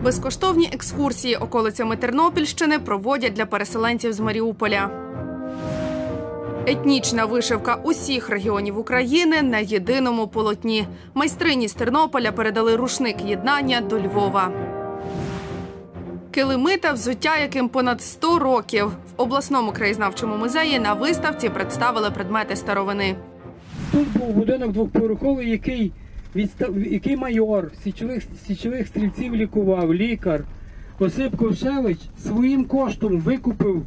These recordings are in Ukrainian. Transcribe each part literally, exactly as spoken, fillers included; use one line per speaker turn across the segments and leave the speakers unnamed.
Безкоштовні екскурсії околицями Тернопільщини проводять для переселенців з Маріуполя. Етнічна вишивка усіх регіонів України на єдиному полотні. Майстрині з Тернополя передали рушник єднання до Львова. Килими та взуття, яким понад сто років. В обласному краєзнавчому музеї на виставці представили предмети старовини.
Тут був будинок двоповерховий, який, відстав... який майор січових, січових стрільців лікував, лікар. Осип Ковшевич своїм коштом викупив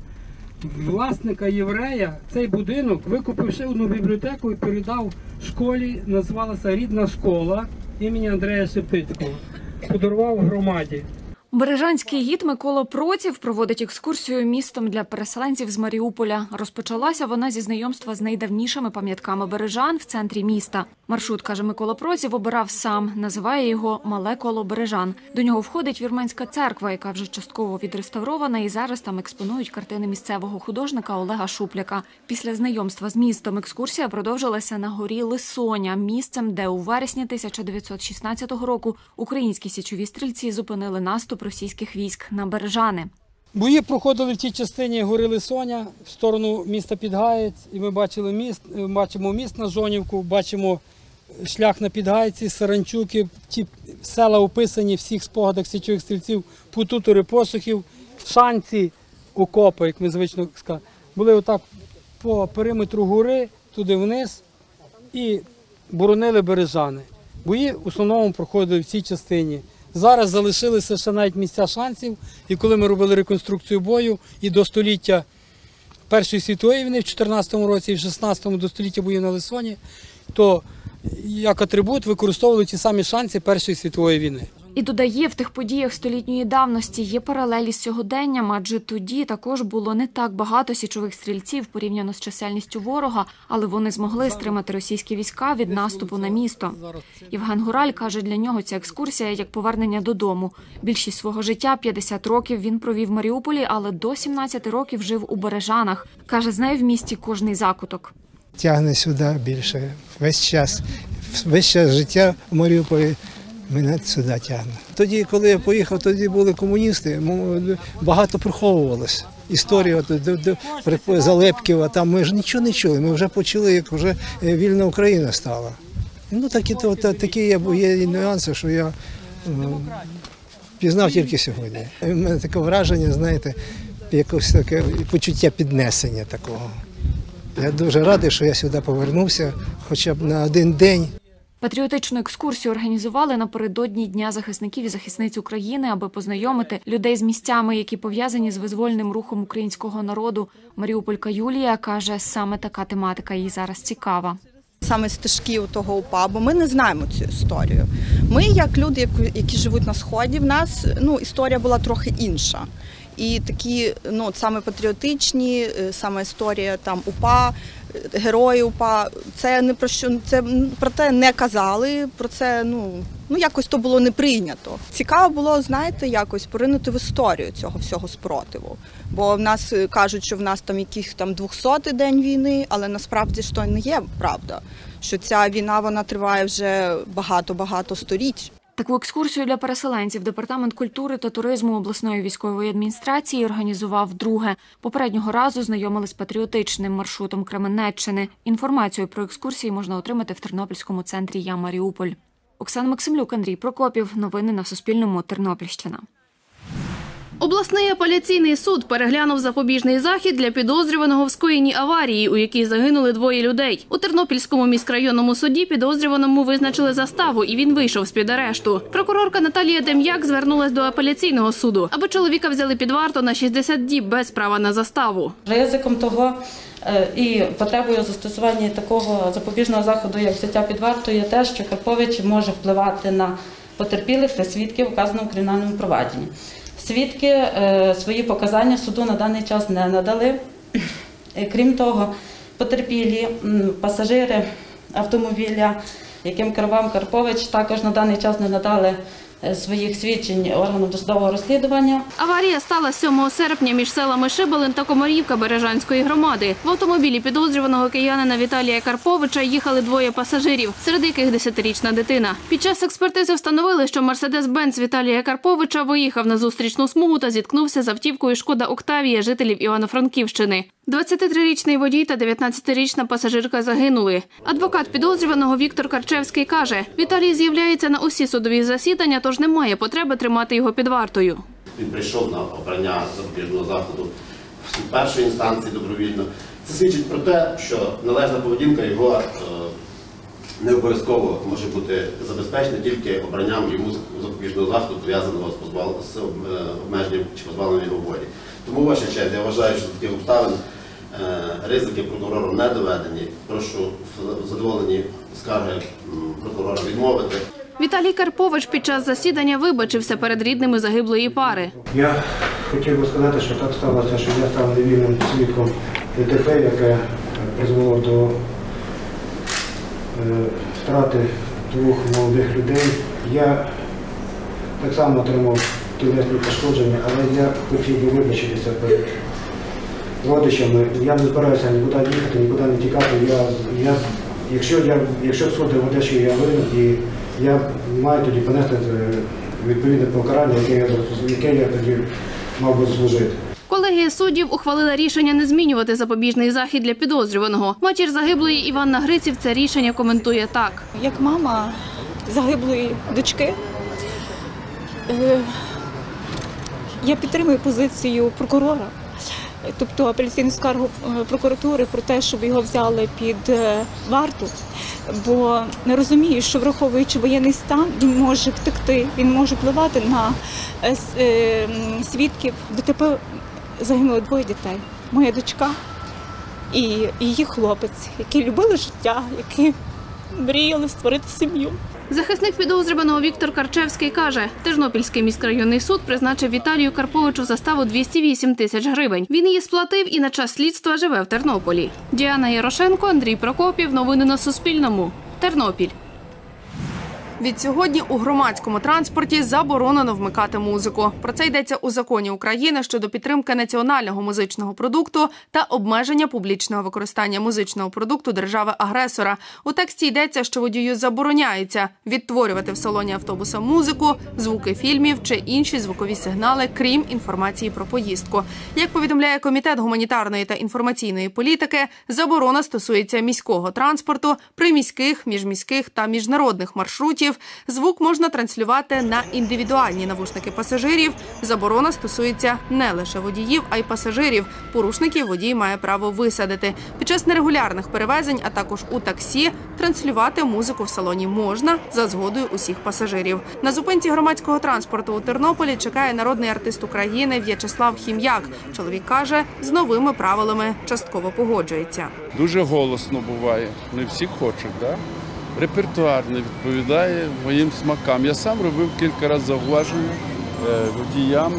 власника єврея цей будинок, викупив ще одну бібліотеку і передав школі, називалася «Рідна школа» імені Андрея Шептицького. Подарував громаді.
Бережанський гід Микола Проців проводить екскурсію містом для переселенців з Маріуполя. Розпочалася вона зі знайомства з найдавнішими пам'ятками бережан в центрі міста. Маршрут, каже Микола Проців, обирав сам. Називає його «Мале коло бережан». До нього входить вірменська церква, яка вже частково відреставрована, і зараз там експонують картини місцевого художника Олега Шупляка. Після знайомства з містом екскурсія продовжилася на горі Лисоня, місцем, де у вересні тисяча дев'ятсот шістнадцятого року українські січові стрільці зупинили наступ російських військ на Бережани.
Бої проходили в тій частині гори Лисоня, в сторону міста Підгаєць, і ми бачили міст, бачимо міст на Жонівку, бачимо шлях на Підгайці, Саранчуки, ті села описані в всіх спогадах січових стрільців, Путутори, Посухів, Шанці, окопи, як ми звично сказали. Були отак по периметру гори, туди вниз, і боронили Бережани. Бої в основному проходили в цій частині. Зараз залишилися ще навіть місця шанців, і коли ми робили реконструкцію бою і до століття Першої світової війни в чотирнадцятому році і в шістнадцятому до століття боїв на Лисоні, то як атрибут використовували ті самі шанці Першої світової війни.
І додає, в тих подіях столітньої давності є паралелі з сьогоденням, адже тоді також було не так багато січових стрільців порівняно з чисельністю ворога, але вони змогли стримати російські війська від наступу на місто. Євген Гураль каже, для нього ця екскурсія як повернення додому. Більшість свого життя, п'ятдесят років, він провів в Маріуполі, але до сімнадцяти років жив у Бережанах. Каже, знає в місті кожний закуток.
Тягне сюди більше. Весь час, весь час життя в Маріуполі мене сюди тягне. Тоді, коли я поїхав, тоді були комуністи, багато приховувалося. Історія Залепківа, там ми ж нічого не чули, ми вже почули, як вже вільна Україна стала. Ну, такі, то, такі є, є нюанси, що я ну, пізнав тільки сьогодні. У мене таке враження, знаєте, якось таке почуття піднесення такого. Я дуже радий, що я сюди повернувся, хоча б на один день.
Патріотичну екскурсію організували напередодні Дня захисників і захисниць України, аби познайомити людей з місцями, які пов'язані з визвольним рухом українського народу. Маріуполька Юлія каже, саме така тематика їй зараз цікава.
Саме стежки того УПА, бо ми не знаємо цю історію. Ми, як люди, які живуть на Сході, в нас ну, історія була трохи інша. І такі, ну, саме патріотичні, саме історія там УПА, герої УПА, це не про що, це про те не казали, про це, ну, ну якось то було не прийнято. Цікаво було, знаєте, якось поринути в історію цього всього спротиву. Бо в нас кажуть, що в нас там якийсь там двохсотий день війни, але насправді ж то не є правда, що ця війна, вона триває вже багато-багато сторіч.
Таку екскурсію для переселенців Департамент культури та туризму обласної військової адміністрації організував вдруге. Попереднього разу знайомили з патріотичним маршрутом Кременеччини. Інформацію про екскурсії можна отримати в Тернопільському центрі «Я Маріуполь». Оксана Максимлюк, Андрій Прокопів. Новини на Суспільному. Тернопільщина.
Обласний апеляційний суд переглянув запобіжний захід для підозрюваного в скоєнні аварії, у якій загинули двоє людей. У Тернопільському міськрайонному суді підозрюваному визначили заставу, і він вийшов з-під арешту. Прокурорка Наталія Дем'як звернулась до апеляційного суду, аби чоловіка взяли під варту на шістдесят діб без права на заставу.
Ризиком того і потребою застосування такого запобіжного заходу, як взяття під варту, є те, що Карпович може впливати на потерпілих та свідків у вказаному кримінальному провадженні. Свідки е, свої показання суду на даний час не надали. Крім того, потерпілі пасажири автомобіля, яким керував Карпович, також на даний час не надали своїх свідчень органам досудового розслідування.
Аварія стала сьомого серпня між селами Шибалин та Комарівка Бережанської громади. В автомобілі підозрюваного киянина Віталія Карповича їхали двоє пасажирів, серед яких десятирічна дитина. Під час експертизи встановили, що Мерседес-Бенц Віталія Карповича виїхав на зустрічну смугу та зіткнувся з автівкою «Шкода Октавія» жителів Івано-Франківщини. двадцятитрирічний водій та дев'ятнадцятирічна пасажирка загинули. Адвокат підозрюваного Віктор Карчевський каже, Віталій з'являється на усі судові засідання, тож немає потреби тримати його під вартою.
Він прийшов на обрання запобіжного заходу в першій інстанції добровільно. Це свідчить про те, що належна поведінка його е, не обов'язково може бути забезпечена тільки обранням йому запобіжного заходу, пов'язаного з, позбав... з обмеженням чи позбавленням його волі. Тому, ваша честь, я вважаю, що таких обставин е, ризики прокурором не доведені. Прошу в задоволенні скарги прокурора відмовити.
Віталій Карпович під час засідання вибачився перед рідними загиблої пари.
Я хотів би сказати, що так сталося, що я став невільним свідком ДТП, яке призвело до е, втрати двох молодих людей. Я так само отримав тілесні пошкодження, але я хотів би вибачитися перед родичами. Я не збираюся нікуди їхати, нікуди не тікати. Я, я, якщо, я, якщо суд доведе, що я винен, і я маю тоді понести відповідне покарання, яке я, яке я тоді мав би заслужити.
Колегія суддів ухвалила рішення не змінювати запобіжний захід для підозрюваного. Матір загиблої Іванна Гриців це рішення коментує так.
Як мама загиблої дочки, я підтримую позицію прокурора, тобто апеляційну скаргу прокуратури про те, щоб його взяли під варту, бо не розумію, що враховуючи воєнний стан, він може втекти, він може впливати на свідків. ДТП загинуло двоє дітей. Моя дочка і її хлопець, які любили життя, які мріяли створити сім'ю.
Захисник підозрюваного Віктор Карчевський каже, Тернопільський міськрайонний суд призначив Віталію Карповичу заставу двісті вісім тисяч гривень. Він її сплатив і на час слідства живе в Тернополі. Діана Ярошенко, Андрій Прокопів. Новини на Суспільному. Тернопіль.
Відсьогодні у громадському транспорті заборонено вмикати музику. Про це йдеться у законі України щодо підтримки національного музичного продукту та обмеження публічного використання музичного продукту держави-агресора. У тексті йдеться, що водію забороняється відтворювати в салоні автобуса музику, звуки фільмів чи інші звукові сигнали, крім інформації про поїздку. Як повідомляє Комітет гуманітарної та інформаційної політики, заборона стосується міського транспорту, приміських, міжміських та міжнародних маршрутів. Звук можна транслювати на індивідуальні навушники пасажирів. Заборона стосується не лише водіїв, а й пасажирів. Порушників водій має право висадити. Під час нерегулярних перевезень, а також у таксі, транслювати музику в салоні можна за згодою усіх пасажирів. На зупинці громадського транспорту у Тернополі чекає народний артист України В'ячеслав Хім'як. Чоловік каже, з новими правилами частково погоджується.
Дуже голосно буває. Не всі хочуть, так? Репертуар не відповідає моїм смакам. Я сам робив кілька разів зауваження водіям,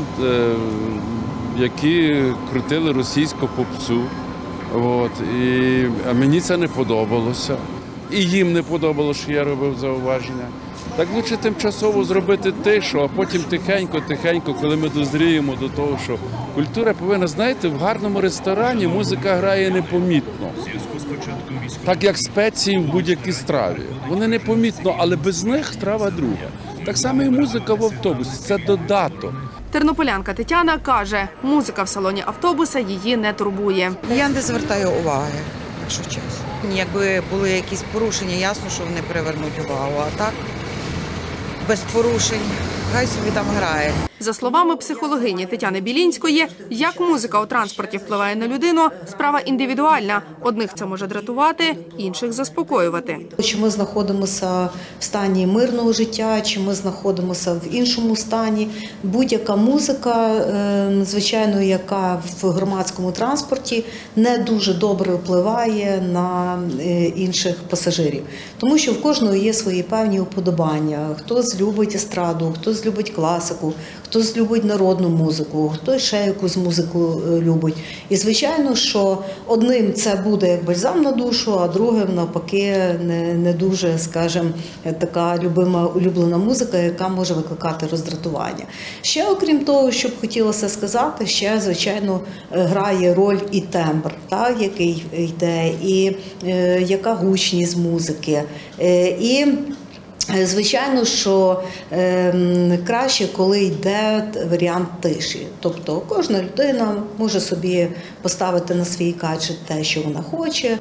які крутили російську попсу. От. І, а мені це не подобалося. І їм не подобалося, що я робив зауваження. Так лучше тимчасово зробити тишу, а потім тихенько-тихенько, коли ми дозріємо до того, що культура повинна, знаєте, в гарному ресторані музика грає непомітно. Так як спеції в будь-якій страві. Вони непомітно, але без них страва друга. Так само і музика в автобусі – це додаток.
Тернополянка Тетяна каже, музика в салоні автобуса її не турбує.
Я не звертаю уваги, якщо чесно. Якби були якісь порушення, ясно, що вони привернуть увагу, а так без порушень. Хай собі там грає.
За словами психологині Тетяни Білінської, як музика у транспорті впливає на людину – справа індивідуальна. Одних це може дратувати, інших заспокоювати.
Чи ми знаходимося в стані мирного життя, чи ми знаходимося в іншому стані. Будь-яка музика, звичайно, яка в громадському транспорті, не дуже добре впливає на інших пасажирів. Тому що в кожного є свої певні уподобання. Хтось любить естраду, хтось любить класику, хтось любить народну музику, хтось ще якусь музику любить. І, звичайно, що одним це буде як бальзам на душу, а другим, навпаки, не, не дуже, скажімо, така любима, улюблена музика, яка може викликати роздратування. Ще, окрім того, що б хотілося сказати, ще, звичайно, грає роль і тембр, так, який йде, і е, яка гучність музики. Е, і звичайно, що е, краще, коли йде варіант тиші. Тобто кожна людина може собі поставити на свій гаджет те, що вона хоче.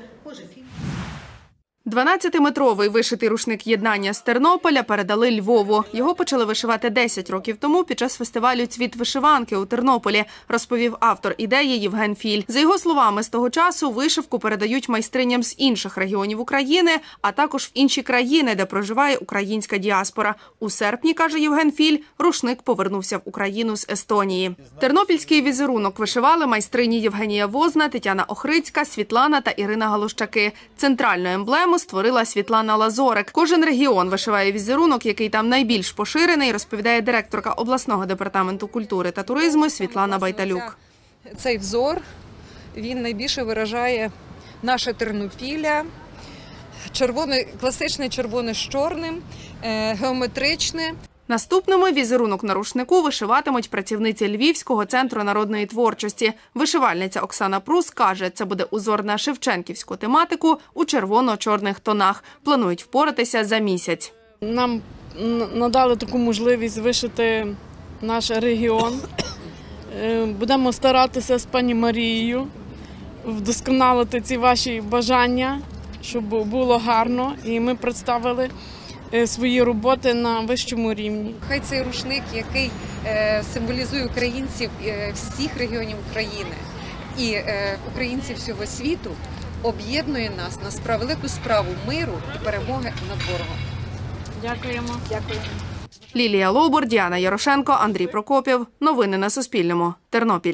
дванадцятиметровий вишитий рушник єднання з Тернополя передали Львову. Його почали вишивати десять років тому під час фестивалю «Цвіт вишиванки» у Тернополі, розповів автор ідеї Євген Філь. За його словами, з того часу вишивку передають майстриням з інших регіонів України, а також в інші країни, де проживає українська діаспора. У серпні, каже Євген Філь, рушник повернувся в Україну з Естонії. Тернопільський візерунок вишивали майстрині Євгенія Возна, Тетяна Охрицька, Світлана та Ірина Галущаки. Центральну емблему створила Світлана Лазорик. Кожен регіон вишиває візерунок, який там найбільш поширений, розповідає директорка обласного департаменту культури та туризму Світлана Байталюк.
Цей взор, він найбільше виражає наше Тернопілля. Червоне, класичне червоне з чорним, геометричне.
Наступному візерунок на рушнику вишиватимуть працівниці Львівського центру народної творчості. Вишивальниця Оксана Прус каже, це буде узор на шевченківську тематику у червоно-чорних тонах. Планують впоратися за місяць.
Нам надали таку можливість вишити наш регіон. Будемо старатися з пані Марією вдосконалити ці ваші бажання, щоб було гарно. І ми представили свої роботи на вищому рівні.
Хай цей рушник, який символізує українців всіх регіонів України і українців всього світу, об'єднує нас на справу, велику справу миру і перемоги над ворогом.
Дякуємо.
Дякуємо.
Лілія Лобур, Діана Ярошенко, Андрій Прокопів. Новини на Суспільному. Тернопіль.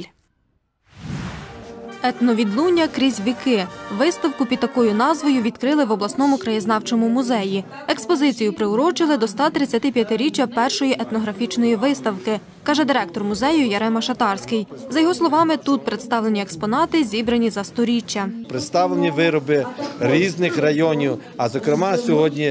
Етновідлуння крізь віки. Виставку під такою назвою відкрили в обласному краєзнавчому музеї. Експозицію приурочили до ста тридцяти п'ятиріччя першої етнографічної виставки, каже директор музею Ярема Шатарський. За його словами, тут представлені експонати, зібрані за сторіччя.
Представлені вироби різних районів, а зокрема сьогодні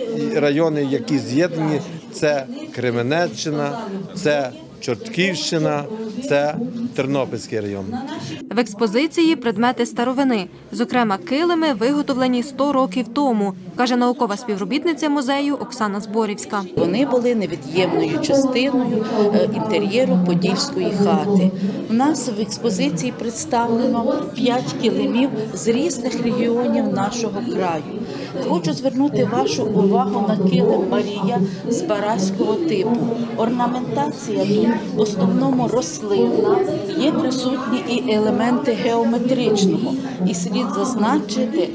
райони, які з'єднані, це Кременеччина, це Чортківщина, це Тернопільський район.
В експозиції предмети старовини, зокрема килими, виготовлені сто років тому, каже наукова співробітниця музею Оксана Зборівська.
Вони були невід'ємною частиною інтер'єру подільської хати. У нас в експозиції представлено п'ять килимів з різних регіонів нашого краю. Хочу звернути вашу увагу на килим Марія з бараського типу. Орнаментація тут в основному рослинна, є присутні і елементи геометричного. І слід зазначити,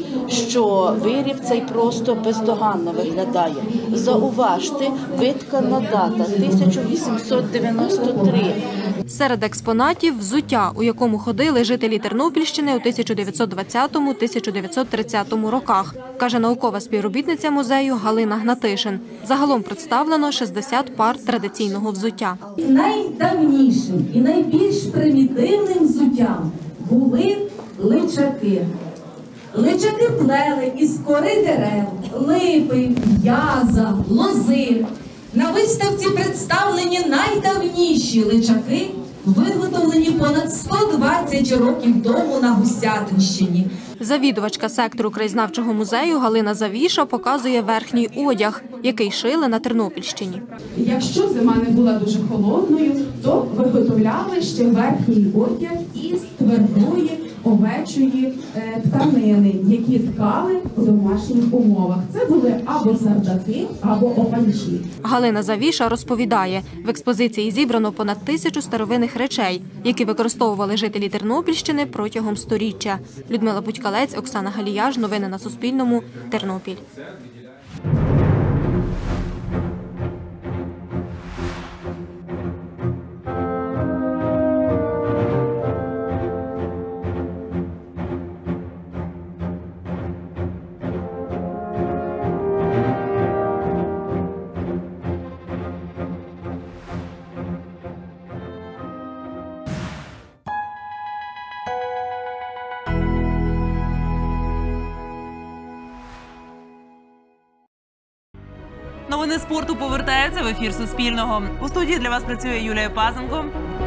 що виріб цей просто бездоганно виглядає. Зауважте, виткана дата – тисяча вісімсот дев'яносто три.
Серед експонатів – взуття, у якому ходили жителі Тернопільщини у тисяча дев'ятсот двадцятому - тисяча дев'ятсот тридцятому роках, каже наукова співробітниця музею Галина Гнатишин. Загалом представлено шістдесят пар традиційного взуття.
Найдавнішим і найбільш примітивним взуттям були личаки. Личаки плели із кори дерев, липи, в'яза, лози. На виставці представлені найдавніші личаки, виготовлені понад сто двадцять років тому на Гусятинщині.
Завідувачка сектору краєзнавчого музею Галина Завіша показує верхній одяг, який шили на Тернопільщині.
Якщо зима не була дуже холодною, то виготовляли ще верхній одяг із твердої овечої тканини, які ткали у домашніх умовах. Це були або сардаки, або опанчі.
Галина Завіша розповідає, в експозиції зібрано понад тисячу старовинних речей, які використовували жителі Тернопільщини протягом сторіччя. Людмила Будькалець, Оксана Галіяж. Новини на Суспільному. Тернопіль.
Новини спорту повертаються в ефір Суспільного. У студії для вас працює Юлія Пазенко.